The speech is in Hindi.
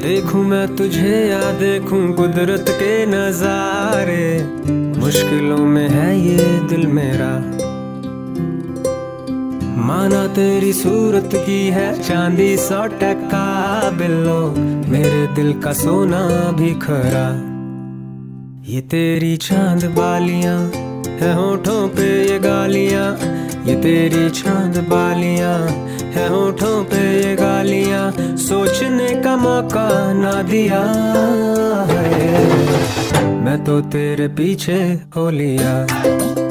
देखूं मैं तुझे या देखूं कुदरत के नजारे, मुश्किलों में है ये दिल मेरा। माना तेरी सूरत की है चांदी 100% बिल्लो, मेरे दिल का सोना भी खरा। ये तेरी चांद बालियां है होठों पे ये गालियां, ये तेरी चांद बालियां है होठों पे ये गालियां, सोचने का मौका ना दिया है, मैं तो तेरे पीछे हो लिया।